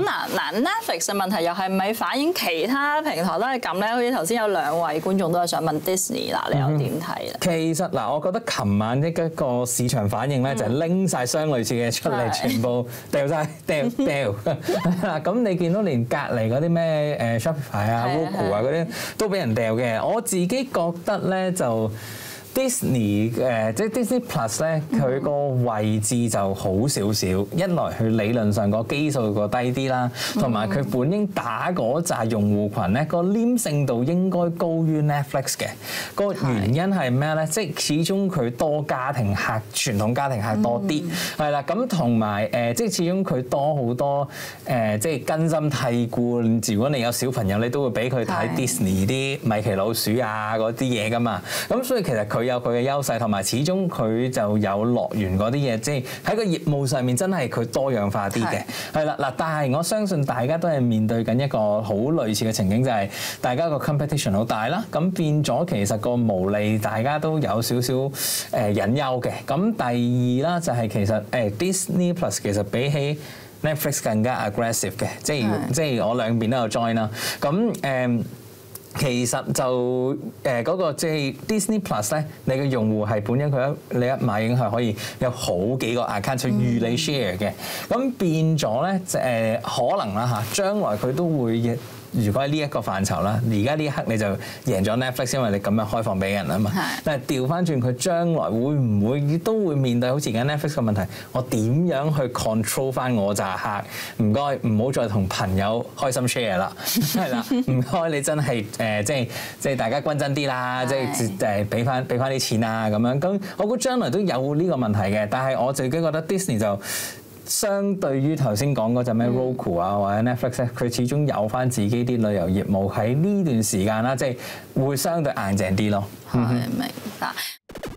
嗱 Netflix 嘅問題又係咪反映其他平台都係咁咧？好似頭先有兩位觀眾都係想問 Disney 啦，你又點睇咧？ 其實嗱，我覺得琴晚一個市場反應咧，就係拎晒相類似嘅出嚟，全部掉曬掉。咁你見到連隔離嗰啲咩Shopify 啊、Roku 啊嗰啲都俾人掉嘅。我自己覺得咧就。Disney 即係 Disney Plus 咧，佢個位置就好少少。一來佢理論上個基數個低啲啦，同埋佢本應打嗰扎用戶群咧，個黏性度應該高於 Netflix 嘅。個原因係咩咧？即係始終佢多家庭客，傳統家庭客多啲，係啦。咁同埋即係始終佢多好多即係根深蒂固。如果你有小朋友，你都會俾佢睇 Disney 啲米奇老鼠啊嗰啲嘢噶嘛。咁所以其實佢有佢嘅優勢，同埋始終佢就有樂園嗰啲嘢，即係喺個業務上面真係佢多樣化啲嘅，係啦嗱。但係我相信大家都係面對緊一個好類似嘅情景，就係大家個 competition 好大啦，咁變咗其實個毛利大家都有少少隱憂嘅。咁第二啦，就係其實Disney Plus 其實比起 Netflix 更加 aggressive 嘅，即係我兩邊都有 join 啦。咁其實就嗰個即係 Disney Plus 咧，你嘅用戶係本身你一買已經係可以有好幾個 account 去預你 share 嘅，咁變咗咧可能啦嚇，將來佢都會。如果喺呢一個範疇啦，而家呢一刻你就贏咗 Netflix， 因為你咁樣開放俾人啊嘛。但係調翻轉佢將來會唔會都會面對好似而家 Netflix 嘅問題？我點樣去 control 翻我紮客？唔該，唔好再同朋友開心 share 啦，係啦，唔該你真係即係大家均真啲啦，即係俾翻啲錢啊咁樣。咁我估將來都有呢個問題嘅，但係我自己覺得 Disney 就。相對於頭先講嗰隻咩 Roku 啊或者 Netflix 咧，佢始終有翻自己啲旅遊業務喺呢段時間啦，即係會相對硬淨啲咯。 係明白。